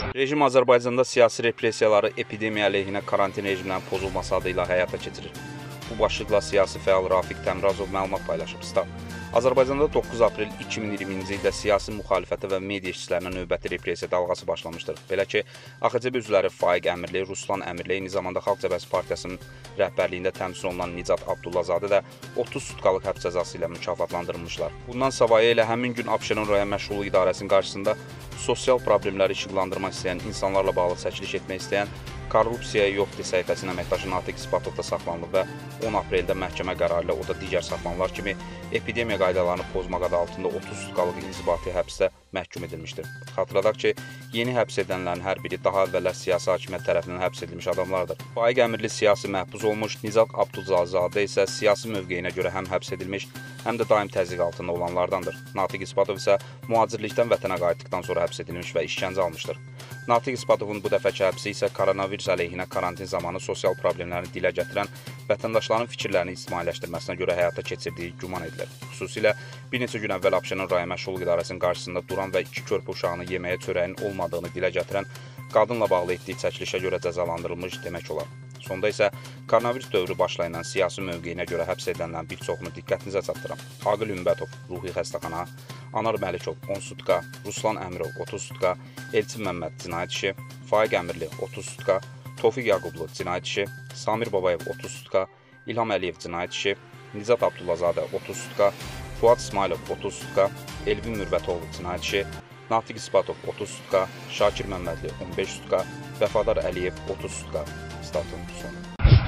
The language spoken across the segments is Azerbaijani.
Rejim Azərbaycanda siyasi repressiyaları epidemiya əleyhinə karantin rejiminin pozulması adı ilə həyata keçirir. Bu başlıqla siyasi fəal Rafiq Təmrazov məlumat paylaşıb. Azərbaycanda 9 aprel 2020-ci ildə siyasi müxalifətə və media işçilərinə növbəti repressiya dalğası başlamışdır. Belə ki, AXC üzvləri Faiq Əmirli, Ruslan Əmirli, eyni zamanda Xalq Cəbhəsi Partiyasının rəhbərliyində təmsil olunan Nicat Abdullazadə də 30 sutkalıq həbs cəzası ilə mükafatlandırılmışlar. Bundan savayı elə həmin gün Abşeron rayon məşğulluq idarəsinin qarşısında sosial problemləri işıqlandırmaq istəyən, insanlarla bağlı çəkiliş etmək istəyən Korrupsiyaya yoxdur səhifəsinin əməkdaşı Natiq İsbatov da saxlanılıb və 10 apreldə məhkəmə qərarı ilə o da digər saxlanılanlar kimi epidemiya qaydalarını pozmaq adı altında 30 sutkalıq inzibati həbsdə məhkum edilmişdir. Xatırladaq ki, yeni həbs edilənlərin hər biri daha əvvəllər siyasi hakimiyyət tərəfindən həbs edilmiş adamlardır. Faiq Əmirli siyasi məhbus olmuş, Nicat Abdullazadə isə siyasi mövqeyinə görə həm həbs edilmiş, həm də daim təzyiq altında olanlardandır. Natiq İsbatov isə mühacirlikdən vətənə qayıtdıqdan sonra həbs edilmiş və işgəncə almışdır. Natiq İsbatovun bu dəfəki həbsi isə koronavirus əleyhinə karantin zamanı sosial problemlərini dilə gətirən vətəndaşların fikirlərini ictimailəşdirməsinə görə həyata keçirdiyi güman edilir. Xüsusilə bir neçə gün əvvəl Abşeron rayon məşğulluq idarəsinin qarşısında duran və 2 körpə uşağını yeməyə çörəyin olmadığını dilə gətirən qadınla bağlı etdiyi çəkilişə görə cəzalandırılmış demək olar. Sonda isə koronavirus dövrü başlayan siyasi mövqeyinə görə həbs edilənlərin bir çoxunu diqqətinizə çatdıram. Aqil Ümbətov, Ruhi xəstəxana, Anar Məlikov, 10 sutka, Ruslan Əmirov, 30 sutka, Elçin Məmməd, cinayət işi, Faiq Əmirli, 30 sutka, Tofiq Yaqublu, cinayət işi, Samir Babayev, 30 sutka, İlham Əliyev, cinayət işi, Nicat Abdullazadə, 30 sutka, Fuad İsmailov, 30 sutka, Elvin Mürbətoğlu, cinayət işi, Natiq İsbatov, 30 sutka, Şakir Məmmədli, 15 sutka, Vəfadar Əliyev, 30 sutka. Statın sonu.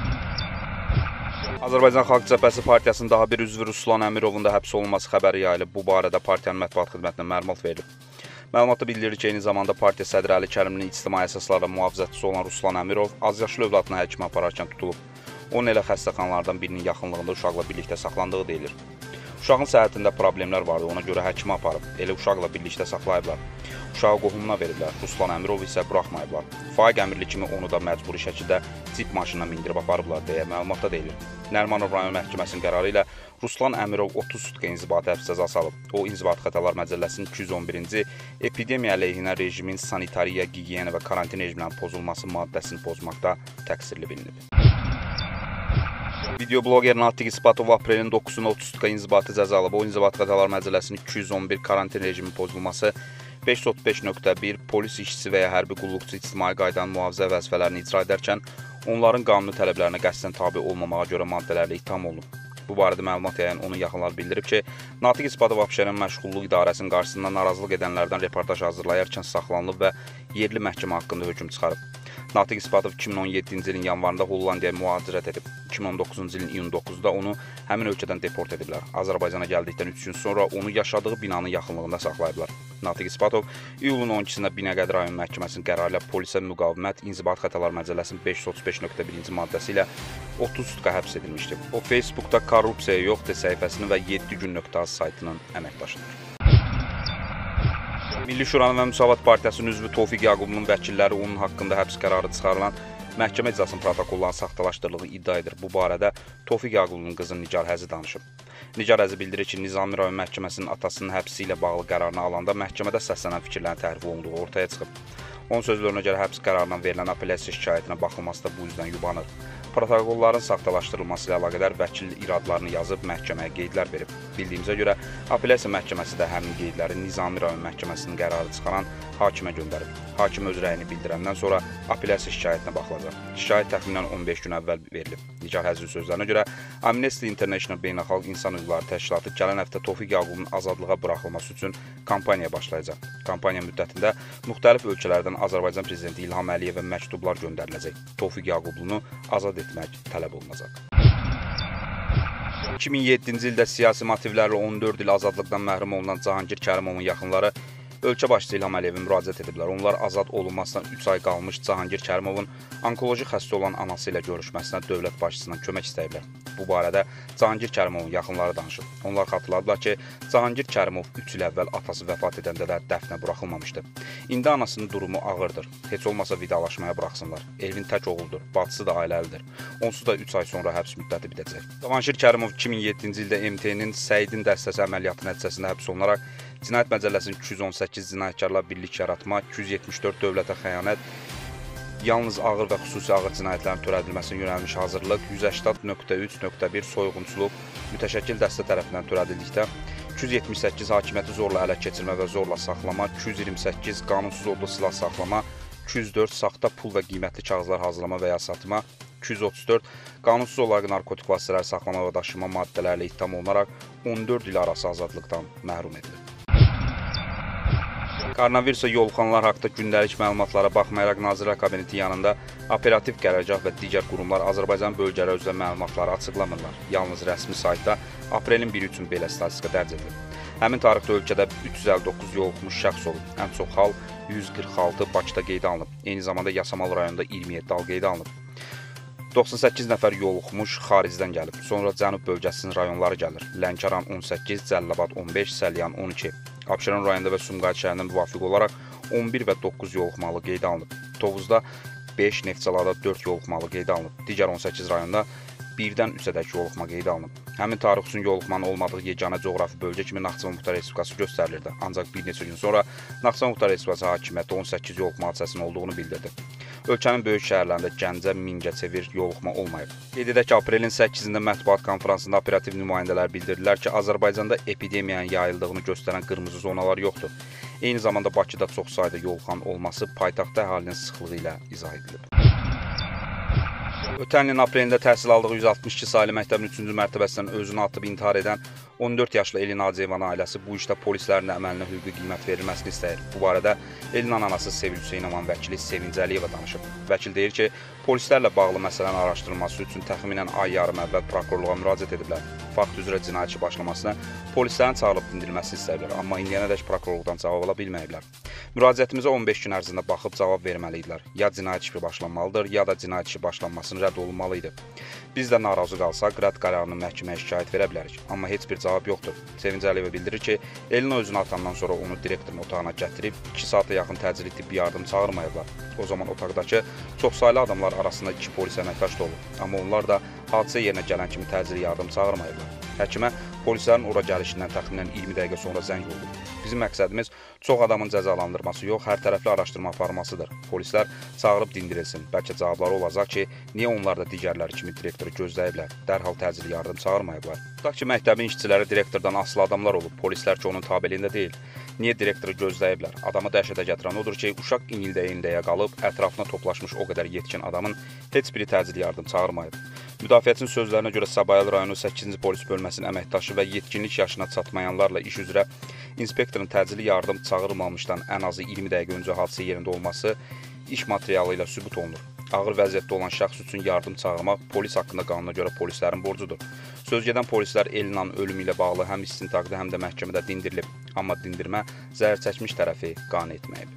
Azərbaycan Xalq Cəbhəsi Partiyasının daha bir üzvü Ruslan Əmirovun da həbs olunması xəbəri yayılıb. Bu barədə partiyanın mətbuat xidmətindən məlumat verilib. Məlumatda bildirilir ki, eyni zamanda partiya sədri Əli Kərimlinin ictimai əsaslarla mühafizətçisi olan Ruslan Əmirov azyaşlı övladına həkimə apararkən tutulub. Onun elə xəstəxanalardan birinin yaxınlığında uşaqla birlikdə saxlandığı deyilir. Uşağın səhhətində problemlər vardı, ona görə həkimə aparıb, elə uşaqla birlikdə saxlayıblar. Uşağı qohumuna veriblər, Ruslan Əmirov isə buraxmayıblar. Faiq Əmirli kimi onu da məcburi şəkildə cip maşınına mindirib aparıblar deyə məlumatda deyilir. Nərimanov rayon məhkəməsinin qərarı ilə Ruslan Əmirov 30 sutka inzibati həbs cəzası alıb. O, İnzibati Xətalar Məcəlləsinin 211-ci epidemiya əleyhinə rejimin sanitariya, gigiyena və karantin rejiminin pozulması maddəsini pozmaqda təqsirli bilinib. Videobloger Natiq İsbatov aprelin 9-una 30 sutka inzibati cəza alıb. O, İnzibati Xətalar Məcəlləsinin 211 karantin rejimi pozulması, 535.1 polis işçisi və ya hərbi qulluqçu ictimai qaydanın mühafizə vəzifələrini icra edərkən onların qanuni tələblərinə qəsdən tabe olmamağa görə maddələrlə ittiham olunub. Bu barədə məlumat yayan onun yaxınları bildirib ki, Natiq İsbatov Abşeron məşğulluq idarəsinin qarşısında narazılıq edənlərdən reportaj hazırlayarkən saxlanılıb və yerli məhkəmə haqqında hökm çıxarıb. Natiq İsbatov 2017-ci ilin yanvarında Hollandiyaya mühacirət edib. 2019-cu ilin iyun 9-da onu həmin ölkədən deport ediblər. Azərbaycana gəldikdən 3 gün sonra onu yaşadığı binanın yaxınlığında saxlayıblar. Natiq İsbatov iyulun 12-sində Binəqədi rayon məhkəməsinin qərarı ilə polisə müqavimət İnzibati Xətalar Məcəlləsinin 535.1-ci maddəsi ilə 30 sutka həbs edilmişdir. O, Facebookda Korrupsiyaya yoxdur səhifəsinin və 7 gün.az saytının əməkdaşıdır. Milli Şuranın və Müsavat Partiyasının üzvü Tofiq Yaqubunun vəkilləri onun haqqında həbs qərarı çıxarılan məhkəmə iclasının protokollarını saxtalaşdırdığı iddia edir. Bu barədə Tofiq Yaqubunun qızı Nigar Həzi danışıb. Nigar Həzi bildirir ki, Nizami rayon məhkəməsinin atasının həbsi ilə bağlı qərarını alanda məhkəmədə səslənən fikirlərin tərif olunduğu ortaya çıxıb. Onun sözlərinə görə həbs qərarından verilən apellyasiya şikayətinə baxılması da bu üzdən yubanır. Protokolların saxtalaşdırılması ilə əlaqədar vəkil iradlarını yazıb məhkəməyə qeydlər verib. Bildiyimizə görə, apellyasiya məhkəməsi də həmin qeydləri Nizami rayon məhkəməsinin qərarı çıxaran hakimə göndərib. Hakim öz rəyini bildirəndən sonra apellyasiya şikayətinə baxılacaq. Şikayət təxminən 15 gün əvvəl verilib. Nigar Həzinin sözlərinə görə, Amnesty International Beynəlxalq İnsan Hüquqları Təşkilatı gələn həftə Tofiq Yaqubun azadlığa buraxılması üçün kampaniya başlayacaq. Kampaniya müddətində müxtəlif ölkələrdən Azərbaycan Prezidenti İlham Əliyevə məktublar göndəriləcək. Tofiq Yaqublunu azad etmək tələb olunacaq. 2007-ci ildə siyasi motivlərlə 14 il azadlıqdan məhrum olunan Cahangir Kərimovun yaxınları ölkə başçısı İlham Əliyevə müraciət ediblər. Onlar azad olunmasından 3 ay qalmış Cahangir Kərimovun onkoloji xəstə olan anası ilə görüşməsinə dövlət başçısından kömək istəyiblər. Bu barədə Cahangir Kərimovun yaxınları danışıb. Onlar xatırladılar ki, Cahangir Kərimov 3 il əvvəl atası vəfat edəndə də dəfnə buraxılmamışdı. İndi anasının durumu ağırdır. Heç olmasa vidalaşmaya buraxsınlar. Elvin tək oğuldur, bacısı da ailəlidir. Onsuz da 3 ay sonra həbs müddəti bitəcək. Cahangir Kərimov 2007-ci ildə MT-nin Səidin dəstəsi əməliyyatı nəticəsində həbs olunaraq Cinayət Məcəlləsinin 218 cinayətkarlar birlik yaratma, 274 dövlətə xəyanət, yalnız ağır və xüsusi ağır cinayətlərin törədilməsinə yönəlmiş hazırlıq, 180.3.1 soyğunçuluq mütəşəkkil dəstə tərəfindən törədildikdə, 278 hakimiyyəti zorla ələ keçirmə və zorla saxlama, 228 qanunsuz odlu silah saxlama, 204 saxta pul və qiymətli kağızlar hazırlama və ya satma, 234 qanunsuz olaraq narkotik vasitələr saxlama və daşıma maddələrlə ittiham olunaraq 14 il arası azadlıqdan məhrum edilir. Koronavirusa yoluxanlar haqqında gündəlik məlumatlara baxmayaraq Nazirlər Kabineti yanında operativ qərargah və digər qurumlar Azərbaycan bölgələri üzrə məlumatları açıqlamırlar. Yalnız rəsmi saytda aprelin 1-i üçün belə statistika dərc edilir. Həmin tarixdə ölkədə 359 yoluxmuş şəxs olub. Ən çox hal 146 Bakıda qeydə alınıb. Eyni zamanda Yasamal rayonunda 27 hal qeydə alınıb. 98 nəfər yoluxmuş xaricdən gəlib. Sonra Cənub bölgəsinin rayonları gəlir. Lənkəran 18, Cəlilabad 15, Səlyan 12. Abşeron rayonunda və Sumqayıt şəhərində müvafiq olaraq 11 və 9 yoluxmalı qeydə alınıb. Tovuzda 5, Neftçalada 4 yoluxmalı qeydə alınıb. Digər 18 rayonda 1-dən 3-ədək yoluxma qeydə alınıb. Həmin tarix üçün yoluxmanın olmadığı yeganə coğrafi bölgə kimi Naxçıvan Muxtar Respublikası göstərilirdi. Ancaq bir neçə gün sonra Naxçıvan Muxtar Respublikası hakimiyyəti 18 yoluxma hadisəsinin olduğunu bildirdi. Ölkənin böyük şəhərlərində Gəncə, Mingəçevir yoluxma olmayıb. Qeyd edək ki, aprelin 8-də mətbuat konfransında operativ nümayəndələr bildirdilər ki, Azərbaycanda epidemiyanın yayıldığını göstərən qırmızı zonalar yoxdur. Eyni zamanda Bakıda çox sayda yoluxan olması paytaxt əhalinin sıxlığı ilə izah edilib. Ötən ilin aprelində təhsil aldığı 162 saylı məktəbin 3-cü mərtəbəsindən özünü atıb intihar edən 14 yaşlı Elin Hacıyevan ailəsi bu işdə polislərin əməlinə hüquqi qiymət verilməsini istəyir. Bu barədə Elin anası Sevil Hüseynovan vəkili Sevinc Əliyeva danışıb. Vəkil deyir ki, polislərlə bağlı məsələnin araşdırılması üçün təxminən ay yarım əvvəl prokurorluğa müraciət ediblər. Fakt üzrə cinayət işi başlamasına polislərin çağırıb dindirilməsini istəyirlər, amma indiyənədək prokurorluqdan cavab ala bilməyiblər. Müraciətimizə 15 gün ərzində baxıb cavab verməlidirlər. Ya cinayət işi başlanmalıdır, ya da cinayət işi başlanmasının rədd olunmalıydı. Biz də narazı qalsaq, rədd qərarını məhkəməyə şikayət verə bilərik, amma heç bir cavab yoxdur. Sevinc Əliyeva bildirir ki, Elin özünü atandan sonra onu direktorun otağına gətirib 2 saata yaxın təcili tibbi yardım çağırmayıblar. O zaman otaqdakı çoxsaylı adamlar arasında 2 polis əməkdaş da olub, amma onlar da hadisə yerinə gələn kimi təcili yardım çağırmayıblar. Həkimə polislərin ora gəlişindən təxminən 20 dəqiqə sonra zəng oldu. Bizim məqsədimiz çox adamın cəzalandırması yox, hər tərəfli araşdırma aparmasıdır. Polislər çağırıb dindirilsin. Bəlkə cavabları olacaq ki, niyə onlar da digərləri kimi direktoru gözləyiblər, dərhal təcili yardım çağırmayıblar. Tutaq ki, məktəbin işçiləri direktordan asılı adamlar olub, polislər ki, onun tabeliyində deyil. Niyə direktoru gözləyiblər? Adamı dəhşətə gətirən odur ki, uşaq inildəyə qalıb, ətrafına toplaşmış o qədər yetkin adamın heç biri təcili yardım çağırmayıb. Müdafiəçinin sözlərinə görə Sabayıl rayonu 8-ci polis bölməsinin əməkdaşı və yetkinlik yaşına çatmayanlarla iş üzrə inspektorun təcili yardım çağırılmamışdan ən azı 20 dəqiqə öncə hadisə yerində olması iş materialı ilə sübut olunur. Ağır vəziyyətdə olan şəxs üçün yardım çağırmaq polis haqqında qanuna görə polislərin borcudur. Sözgedən polislər Elinanın ölümü ilə bağlı həm istintaqda, həm də məhkəmədə dindirilib, amma dindirmə zərər çəkmiş tərəfi qane etməyib.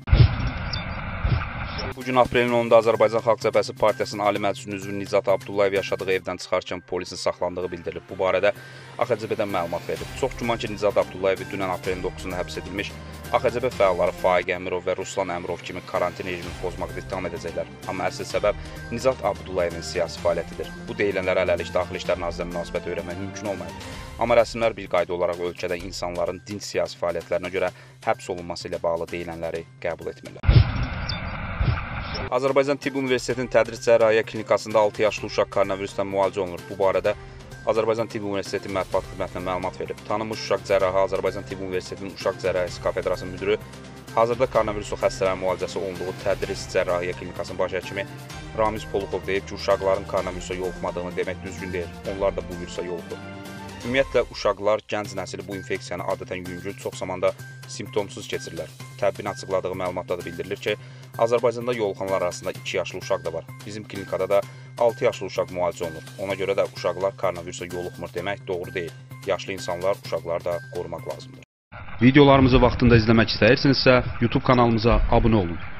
Bugün aprelin 10-da Azərbaycan Xalq Cəbhəsi Partiyasının Ali Məclisin üzvü Nicat Abdullayev yaşadığı evdən çıxarkən polisin saxlandığı bildirilib. Bu barədə AXCB-dən məlumat verilib. Çox güman ki, Nicat Abdullayev dünən aprelin 9-da həbs edilmiş AXCB fəalları Faiq Əmirov və Ruslan Əmirov kimi karantin rejimini pozmaqda ittiham edəcəklər. Amma əsl səbəb Nicat Abdullayevin siyasi fəaliyyətidir. Bu deyilənlərə hələlik Daxili İşlər Nazirliyinin münasibət öyrənmək mümkün olmayıb. Amma rəsmilər bir qayda olaraq ölkədə insanların dinc siyasi fəaliyyətlərinə görə həbs olunması ilə bağlı deyilənləri qəbul etmirlər. Azərbaycan Tibb Universitetinin Tədris Cərrahiyyə Klinikasında 6 yaşlı uşaq koronavirusdan müalicə olunur. Bu barədə Azərbaycan Tibb Universiteti mətbuat xidmətinə məlumat verib. Tanınmış uşaq cərrahı Azərbaycan Tibb Universitetinin Uşaq Cərrahiyyəsi Kafedrasının müdürü hazırda koronavirusu xəstələrin müalicəsi olunduğu Tədris Cərrahiyyə Klinikasının baş həkimi Ramiz Poluxov deyib ki, uşaqların koronavirusa yoluxmadığını demək düzgün deyil. Onlar da bu virusa yoluxur. Ümumiyyətlə, uşaqlar, gənc nəsil bu infeksiyanı adətən yüngül, çox zamanda simptomsuz keçirirlər. Təbbin açıqladığı məlumatda da bildirilir ki, Azərbaycanda yoluxanlar arasında 2 yaşlı uşaq da var. Bizim klinikada da 6 yaşlı uşaq müalicə olunur. Ona görə də uşaqlar koronavirusa yoluxmur demək doğru deyil. Yaşlı insanlar, uşaqlar da qorumaq lazımdır. Videolarımızı vaxtında izləmək istəyirsinizsə, YouTube kanalımıza abunə olun.